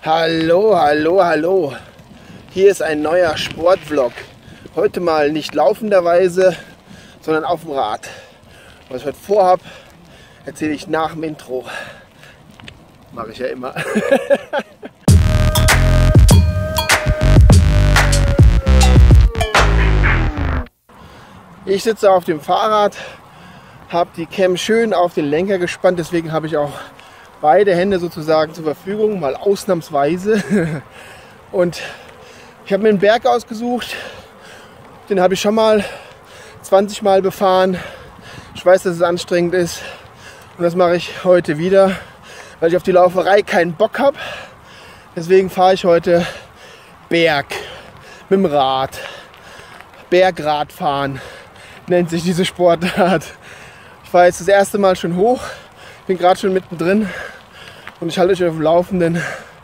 Hallo, hallo, hallo. Hier ist ein neuer Sportvlog. Heute mal nicht laufenderweise, sondern auf dem Rad. Was ich heute vorhab, erzähle ich nach dem Intro. Mache ich ja immer. Ich sitze auf dem Fahrrad, habe die Cam schön auf den Lenker gespannt, deswegen habe ich auch beide Hände sozusagen zur Verfügung, mal ausnahmsweise. Und ich habe mir einen Berg ausgesucht, den habe ich schon mal 20 Mal befahren. Ich weiß, dass es anstrengend ist und das mache ich heute wieder, weil ich auf die Lauferei keinen Bock habe. Deswegen fahre ich heute Berg mit dem Rad. Bergradfahren nennt sich diese Sportart. Ich fahre jetzt das erste Mal schon hoch, bin gerade schon mittendrin und ich halte euch auf dem Laufenden,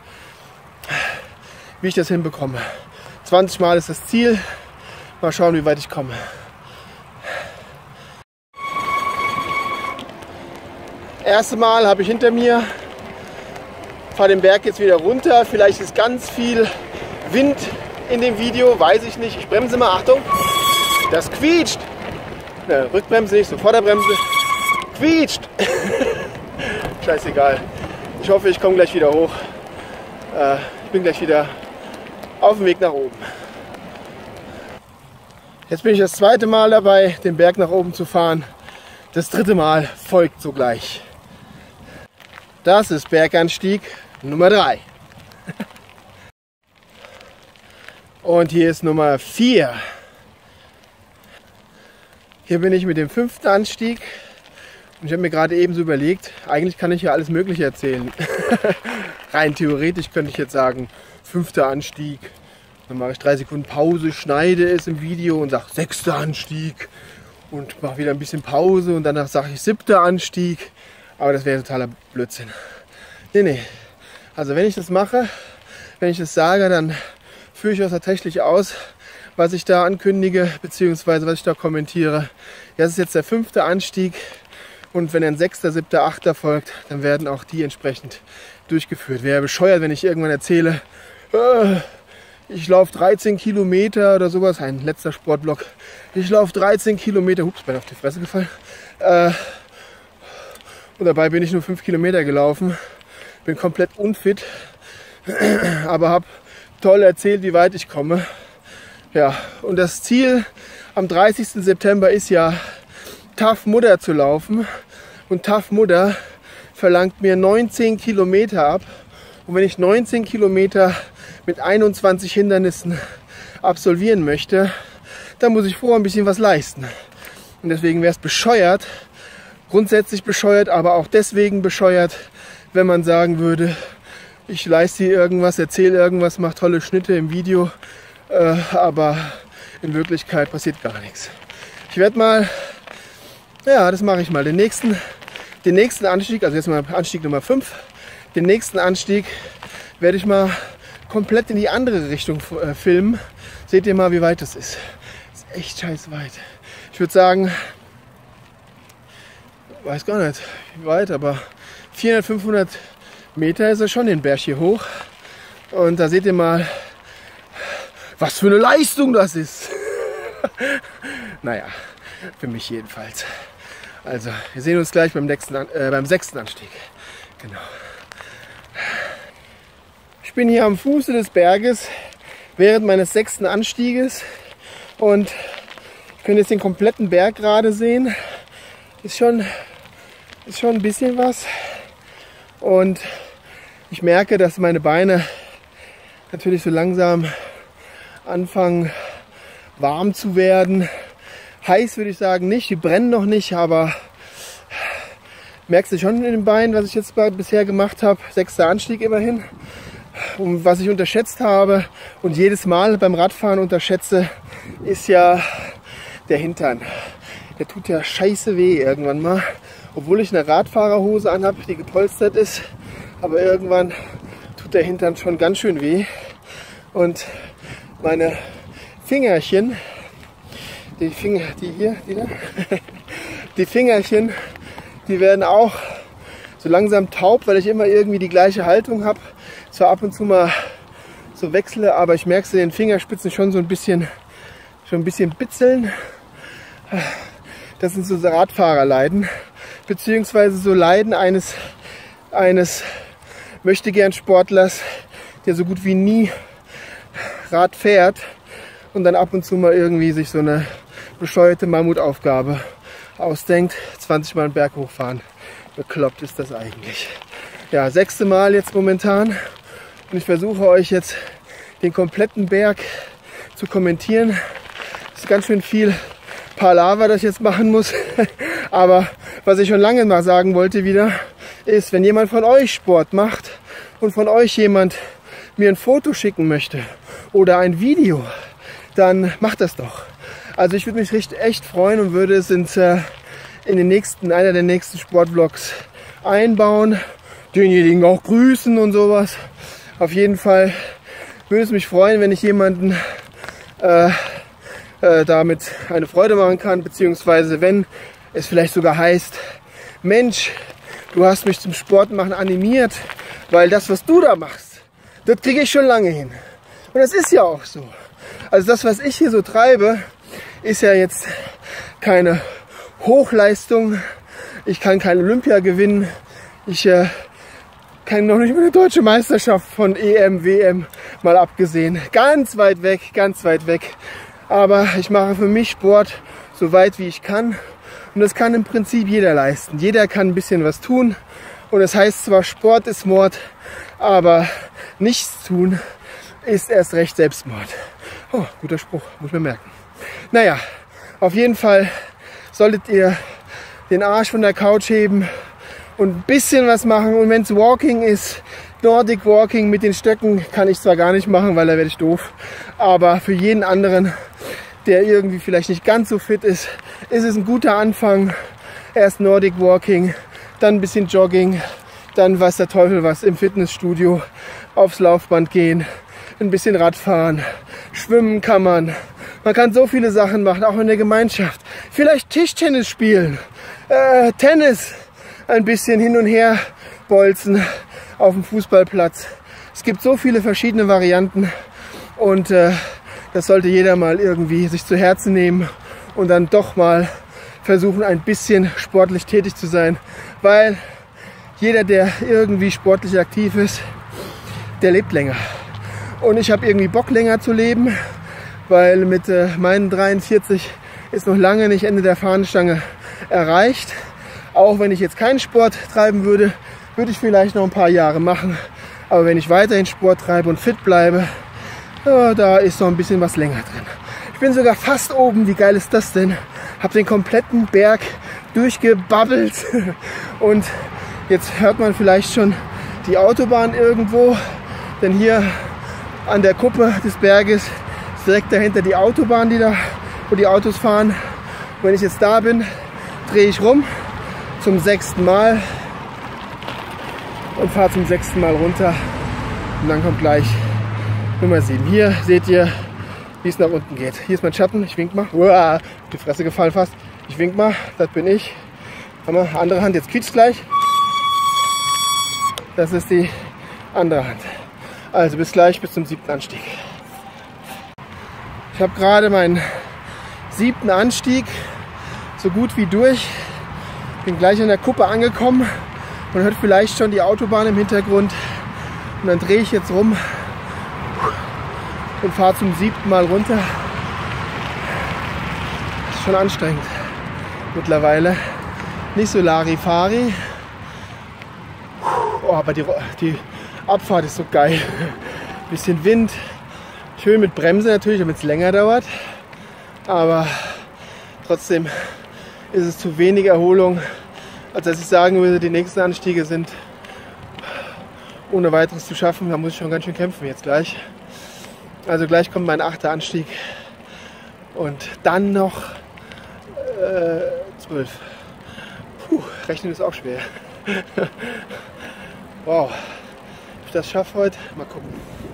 wie ich das hinbekomme. 20 Mal ist das Ziel. Mal schauen, wie weit ich komme. Erste Mal habe ich hinter mir. Fahre den Berg jetzt wieder runter. Vielleicht ist ganz viel Wind in dem Video, weiß ich nicht. Ich bremse mal, Achtung. Das quietscht. Ne, Rückbremse nicht, so Vorderbremse. Quietscht. Scheißegal. Ich hoffe, ich komme gleich wieder hoch. Ich bin gleich wieder auf dem Weg nach oben. Jetzt bin ich das zweite Mal dabei, den Berg nach oben zu fahren. Das dritte Mal folgt sogleich. Das ist Berganstieg Nummer 3. Und hier ist Nummer 4. Hier bin ich mit dem 5. Anstieg. Und ich habe mir gerade eben so überlegt, eigentlich kann ich ja alles Mögliche erzählen. Rein theoretisch könnte ich jetzt sagen, 5. Anstieg. Dann mache ich 3 Sekunden Pause, schneide es im Video und sage 6. Anstieg. Und mache wieder ein bisschen Pause und danach sage ich 7. Anstieg. Aber das wäre totaler Blödsinn. Nee. Also wenn ich das mache, wenn ich das sage, dann führe ich auch tatsächlich aus, was ich da ankündige, beziehungsweise was ich da kommentiere. Ja, das ist jetzt der 5. Anstieg. Und wenn ein 6., 7., 8. folgt, dann werden auch die entsprechend durchgeführt. Wäre bescheuert, wenn ich irgendwann erzähle, ich laufe 13 Kilometer oder sowas. Ein letzter Sportblock. Ich laufe 13 Kilometer. Hups, bin auf die Fresse gefallen. Und dabei bin ich nur 5 Kilometer gelaufen. Bin komplett unfit. Aber habe toll erzählt, wie weit ich komme. Ja, und das Ziel am 30. September ist ja, Tough Mudder zu laufen. Und Tough Mudder verlangt mir 19 Kilometer ab. Und wenn ich 19 Kilometer mit 21 Hindernissen absolvieren möchte, dann muss ich vorher ein bisschen was leisten. Und deswegen wäre es bescheuert, grundsätzlich bescheuert, aber auch deswegen bescheuert, wenn man sagen würde, ich leiste hier irgendwas, erzähle irgendwas, mache tolle Schnitte im Video, aber in Wirklichkeit passiert gar nichts. Ich werde mal, ja, das mache ich mal, den nächsten Anstieg, also jetzt mal Anstieg Nummer 5, den nächsten Anstieg werde ich mal komplett in die andere Richtung filmen. Seht ihr mal, wie weit das ist. Das ist echt scheiß weit. Ich würde sagen, weiß gar nicht, wie weit, aber 400, 500 Meter ist es schon den Berg hier hoch. Und da seht ihr mal, was für eine Leistung das ist. Naja, für mich jedenfalls. Also, wir sehen uns gleich beim 6. Anstieg. Genau. Ich bin hier am Fuße des Berges während meines 6. Anstieges und ihr könnt jetzt den kompletten Berg gerade sehen. Ist schon ein bisschen was. Und ich merke, dass meine Beine natürlich so langsam anfangen warm zu werden. Heiß würde ich sagen nicht, die brennen noch nicht, aber merkst du schon in den Beinen, was ich jetzt bisher gemacht habe. 6. Anstieg immerhin. Und was ich unterschätzt habe und jedes Mal beim Radfahren unterschätze, ist ja der Hintern. Der tut ja scheiße weh irgendwann mal. Obwohl ich eine Radfahrerhose anhabe, die gepolstert ist. Aber irgendwann tut der Hintern schon ganz schön weh. Und meine Fingerchen, die Fingerchen, die werden auch so langsam taub, weil ich immer irgendwie die gleiche Haltung habe. zwar ab und zu mal so wechsle, aber ich merke es in den Fingerspitzen schon ein bisschen bitzeln. Das sind so Radfahrerleiden, beziehungsweise so Leiden eines Möchtegern-Sportlers, der so gut wie nie Rad fährt und dann ab und zu mal irgendwie sich so eine bescheuerte Mammutaufgabe ausdenkt, 20 Mal einen Berg hochfahren. Bekloppt ist das eigentlich. Ja, 6. Mal jetzt momentan und ich versuche euch jetzt den kompletten Berg zu kommentieren. Das ist ganz schön viel Palaver, das ich jetzt machen muss. Aber was ich schon lange mal sagen wollte wieder, ist, wenn jemand von euch Sport macht und von euch jemand mir ein Foto schicken möchte oder ein Video, dann macht das doch. Also ich würde mich echt freuen und würde es in einer der nächsten Sportvlogs einbauen, denjenigen auch grüßen und sowas. Auf jeden Fall würde es mich freuen, wenn ich jemanden damit eine Freude machen kann, beziehungsweise wenn es vielleicht sogar heißt, Mensch, du hast mich zum Sportmachen animiert, weil das, was du da machst, das kriege ich schon lange hin. Und das ist ja auch so. Also das, was ich hier so treibe, ist ja jetzt keine Hochleistung. Ich kann kein Olympia gewinnen. Ich kann noch nicht mal eine deutsche Meisterschaft von EM, WM mal abgesehen. Ganz weit weg, ganz weit weg. Aber ich mache für mich Sport so weit wie ich kann. Und das kann im Prinzip jeder leisten. Jeder kann ein bisschen was tun. Und das heißt zwar, Sport ist Mord, aber nichts tun ist erst recht Selbstmord. Oh, guter Spruch, muss man merken. Naja, auf jeden Fall solltet ihr den Arsch von der Couch heben und ein bisschen was machen. Und wenn es Walking ist, Nordic Walking mit den Stöcken, kann ich zwar gar nicht machen, weil da werde ich doof. Aber für jeden anderen, der irgendwie vielleicht nicht ganz so fit ist, ist es ein guter Anfang. Erst Nordic Walking, dann ein bisschen Jogging, dann weiß der Teufel was im Fitnessstudio, aufs Laufband gehen, ein bisschen Radfahren, schwimmen kann man. Man kann so viele Sachen machen, auch in der Gemeinschaft. Vielleicht Tischtennis spielen, Tennis, ein bisschen hin und her bolzen auf dem Fußballplatz. Es gibt so viele verschiedene Varianten und das sollte jeder mal irgendwie sich zu Herzen nehmen und dann doch mal versuchen, ein bisschen sportlich tätig zu sein, weil jeder, der irgendwie sportlich aktiv ist, der lebt länger. Und ich habe irgendwie Bock, länger zu leben, weil mit meinen 43 ist noch lange nicht Ende der Fahnenstange erreicht. Auch wenn ich jetzt keinen Sport treiben würde, würde ich vielleicht noch ein paar Jahre machen. Aber wenn ich weiterhin Sport treibe und fit bleibe, da ist noch ein bisschen was länger drin. Ich bin sogar fast oben. Wie geil ist das denn? Habe den kompletten Berg durchgebabbelt. Und jetzt hört man vielleicht schon die Autobahn irgendwo. Denn hier an der Kuppe des Berges ist direkt dahinter die Autobahn, wo die Autos fahren. Und wenn ich jetzt da bin, drehe ich rum zum 6. Mal und fahre zum 6. Mal runter. Und dann kommt gleich Nummer 7. Hier seht ihr, wie es nach unten geht. Hier ist mein Schatten, ich wink mal. Uah, die Fresse gefallen fast. Ich wink mal, das bin ich. Andere Hand, jetzt quietscht gleich. Das ist die andere Hand. Also bis gleich, bis zum 7. Anstieg. Ich habe gerade meinen 7. Anstieg so gut wie durch. Bin gleich an der Kuppe angekommen. Man hört vielleicht schon die Autobahn im Hintergrund. Und dann drehe ich jetzt rum und fahre zum 7. Mal runter. Das ist schon anstrengend mittlerweile. Nicht so Larifari. Oh, aber die Abfahrt ist so geil. Bisschen Wind. Schön mit Bremse natürlich, damit es länger dauert. Aber trotzdem ist es zu wenig Erholung, als dass ich sagen würde, die nächsten Anstiege sind ohne weiteres zu schaffen. Da muss ich schon ganz schön kämpfen jetzt gleich. Also gleich kommt mein 8. Anstieg und dann noch 12. Puh, rechnen ist auch schwer. Wow, ob ich das schaffe heute? Mal gucken.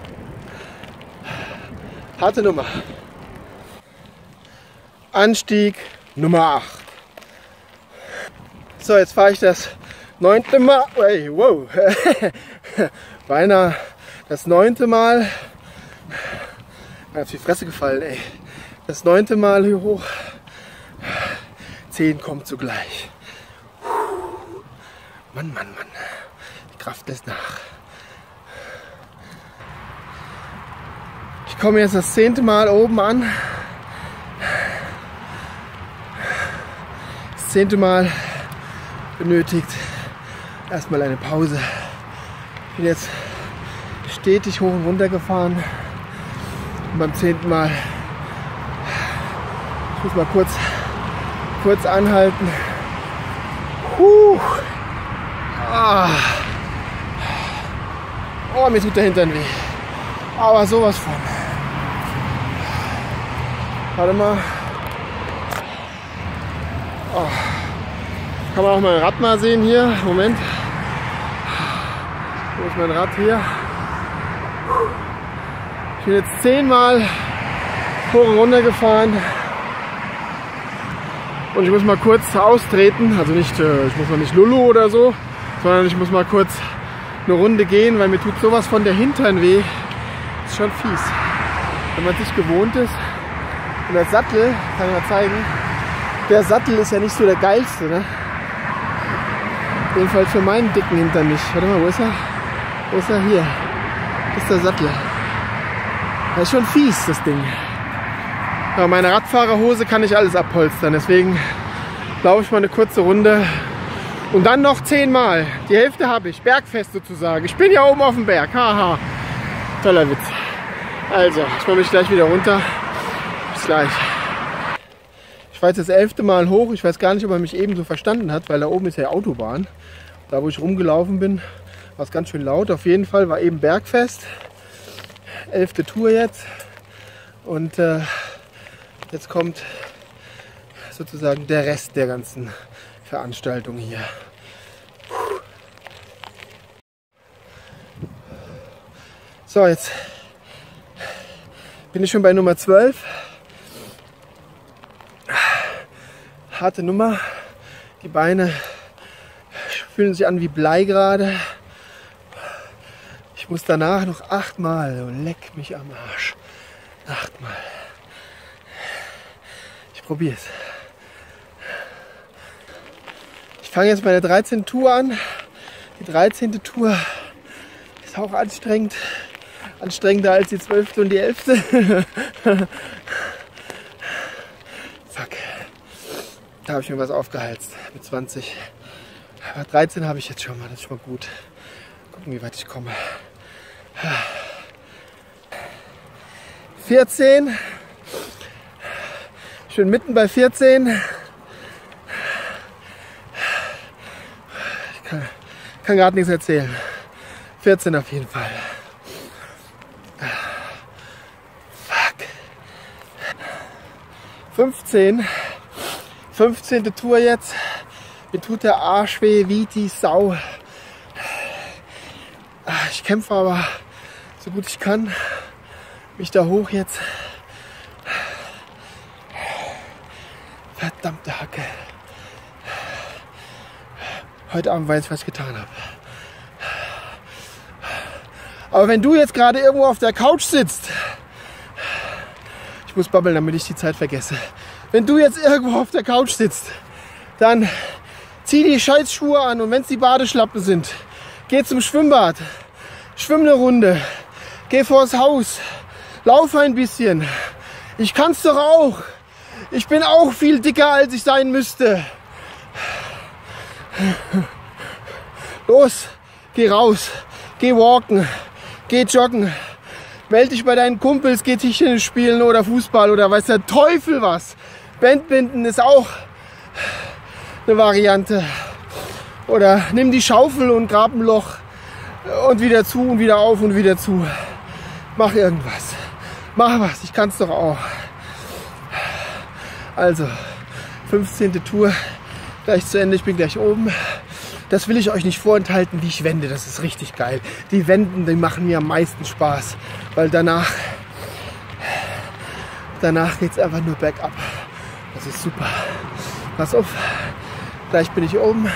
Harte Nummer. Anstieg Nummer 8. So, jetzt fahre ich das 9. Mal. Hey, wow. Beinahe Das 9. Mal, mir auf die Fresse gefallen, ey. Das 9. Mal hier hoch. 10 kommt zugleich. Mann, Mann, Mann. Die Kraft lässt nach. Ich komme jetzt das 10. Mal oben an. Das 10. Mal benötigt erstmal eine Pause. Ich bin jetzt stetig hoch und runter gefahren. Und beim 10. Mal, ich muss mal kurz anhalten. Ah. Oh, mir tut der Hintern weh. Aber sowas von. Warte mal. Oh. Kann man auch mein Rad mal sehen hier. Moment. Wo ist mein Rad hier? Ich bin jetzt 10 Mal hoch und runter gefahren. Und ich muss mal kurz austreten. Also nicht, ich muss mal nicht Lulu oder so, sondern ich muss mal kurz eine Runde gehen, weil mir tut sowas von der Hintern weh. Das ist schon fies. Wenn man es nicht gewohnt ist. Und der Sattel, kann ich mal zeigen, der Sattel ist ja nicht so der geilste, ne? Jedenfalls für meinen dicken Hintern nicht. Warte mal, wo ist er? Wo ist er? Hier. Das ist der Sattel. Das ist schon fies, das Ding. Aber meine Radfahrerhose kann ich alles abpolstern. Deswegen laufe ich mal eine kurze Runde. Und dann noch 10 Mal. Die Hälfte habe ich. Bergfest sozusagen. Ich bin ja oben auf dem Berg. Haha. Toller Witz. Also, ich mache mich gleich wieder runter. Bis gleich. Ich war jetzt das 11. Mal hoch. Ich weiß gar nicht, ob er mich eben so verstanden hat, weil da oben ist ja Autobahn. Da, wo ich rumgelaufen bin, war es ganz schön laut. Auf jeden Fall war eben Bergfest. 11. Tour jetzt. Und jetzt kommt sozusagen der Rest der ganzen Veranstaltung hier. So, jetzt bin ich schon bei Nummer 12. Harte Nummer. Die Beine fühlen sich an wie Blei gerade. Ich muss danach noch 8 Mal. Oh, leck mich am Arsch. 8 Mal. Ich probiere es. Ich fange jetzt meine 13. Tour an. Die 13. Tour ist auch anstrengend. Anstrengender als die 12. und die 11. Fuck. Da habe ich mir was aufgeheizt mit 20. Aber 13 habe ich jetzt schon mal. Das ist schon mal gut. Gucken, wie weit ich komme. 14. Ich bin mitten bei 14. Ich kann gerade nichts erzählen. 14 auf jeden Fall. Fuck. 15. 15. Tour jetzt. Mir tut der Arsch weh wie die Sau. Ich kämpfe aber so gut ich kann. Mich da hoch jetzt. Verdammte Hacke. Heute Abend weiß ich, was ich getan habe. Aber wenn du jetzt gerade irgendwo auf der Couch sitzt, ich muss babbeln, damit ich die Zeit vergesse. Wenn du jetzt irgendwo auf der Couch sitzt, dann zieh die Scheißschuhe an und wenn es die Badeschlappen sind, geh zum Schwimmbad, schwimm eine Runde, geh vors Haus, lauf ein bisschen. Ich kann's doch auch. Ich bin auch viel dicker, als ich sein müsste. Los, geh raus, geh walken, geh joggen, melde dich bei deinen Kumpels, geh Tischtennis spielen oder Fußball oder weiß der Teufel was. Bandbinden ist auch eine Variante. Oder nimm die Schaufel und grab ein Loch und wieder zu und wieder auf und wieder zu. Mach irgendwas. Mach was, ich kann's doch auch. Also, 15. Tour, gleich zu Ende, ich bin gleich oben. Das will ich euch nicht vorenthalten, wie ich wende, das ist richtig geil. Die Wenden, die machen mir am meisten Spaß, weil danach geht's einfach nur bergab. Das ist super. Pass auf, gleich bin ich oben.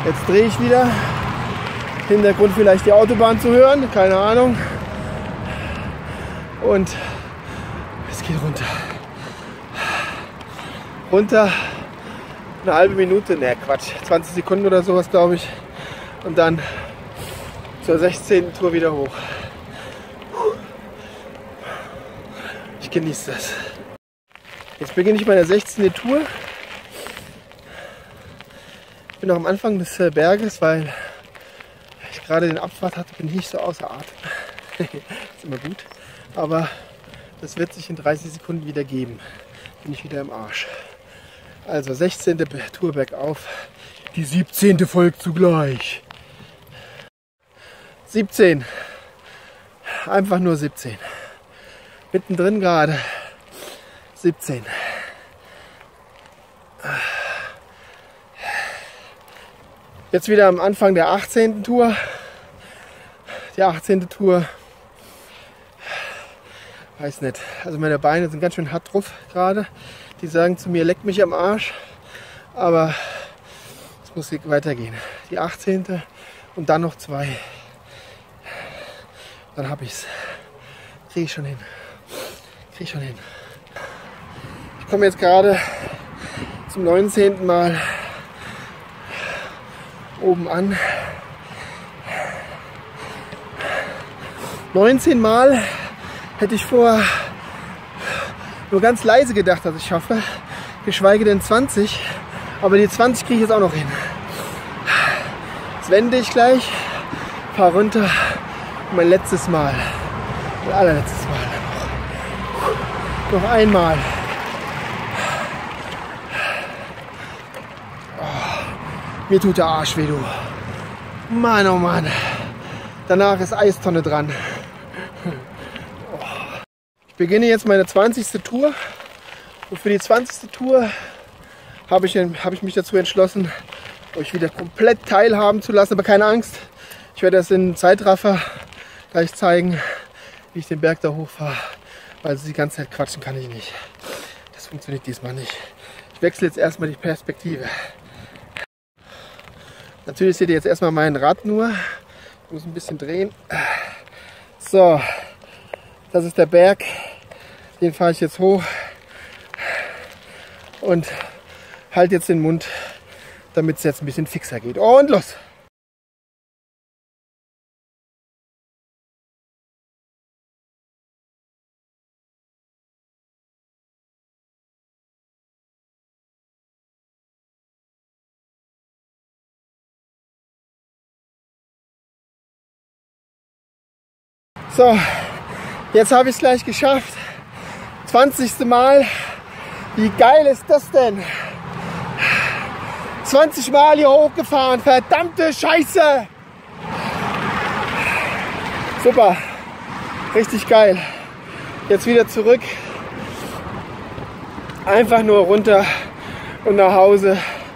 Jetzt drehe ich wieder. Hintergrund vielleicht die Autobahn zu hören, keine Ahnung. Und es geht runter. Runter, eine halbe Minute, ne Quatsch, 20 Sekunden oder sowas, glaube ich. Und dann zur 16. Tour wieder hoch. Ich genieße das. Jetzt beginne ich meine 16. Tour. Ich bin noch am Anfang des Berges, weil ich gerade den Abfahrt hatte, bin ich nicht so außer Atem. Ist immer gut. Aber das wird sich in 30 Sekunden wieder geben. Bin ich wieder im Arsch. Also 16. Tour bergauf. Die 17. folgt zugleich. 17. Einfach nur 17. Mittendrin gerade. 17. Jetzt wieder am Anfang der 18. Tour. Die 18. Tour. Weiß nicht. Also meine Beine sind ganz schön hart drauf gerade. Die sagen zu mir, leck mich am Arsch. Aber es muss weitergehen. Die 18. und dann noch 2. Dann habe ich es. Kriege ich schon hin. Kriege ich schon hin. Ich komme jetzt gerade zum 19. Mal oben an. 19 Mal hätte ich vorher nur ganz leise gedacht, dass ich schaffe. Geschweige denn 20. Aber die 20 kriege ich jetzt auch noch hin. Jetzt wende ich gleich. Fahr runter. Mein letztes Mal. Mein allerletztes Mal. Noch einmal. Oh, mir tut der Arsch weh, du. Mann, oh Mann. Danach ist Eistonne dran. Oh. Ich beginne jetzt meine 20. Tour. Und für die 20. Tour habe ich mich dazu entschlossen, euch wieder komplett teilhaben zu lassen. Aber keine Angst. Ich werde das in Zeitraffer gleich zeigen, wie ich den Berg da hochfahre. Weil die ganze Zeit quatschen kann ich nicht. Das funktioniert diesmal nicht. Ich wechsle jetzt erstmal die Perspektive. Natürlich seht ihr jetzt erstmal mein Rad nur. Ich muss ein bisschen drehen. So, das ist der Berg. Den fahre ich jetzt hoch. Und halte jetzt den Mund, damit es jetzt ein bisschen fixer geht. Und los! So, jetzt habe ich es gleich geschafft. 20. Mal. Wie geil ist das denn? 20 Mal hier hochgefahren. Verdammte Scheiße. Super. Richtig geil. Jetzt wieder zurück. Einfach nur runter und nach Hause.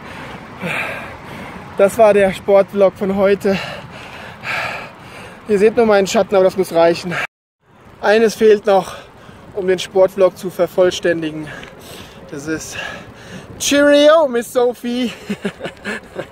Das war der Sportvlog von heute. Ihr seht nur meinen Schatten, aber das muss reichen. Eines fehlt noch, um den Sportvlog zu vervollständigen. Das ist Cheerio, Miss Sophie.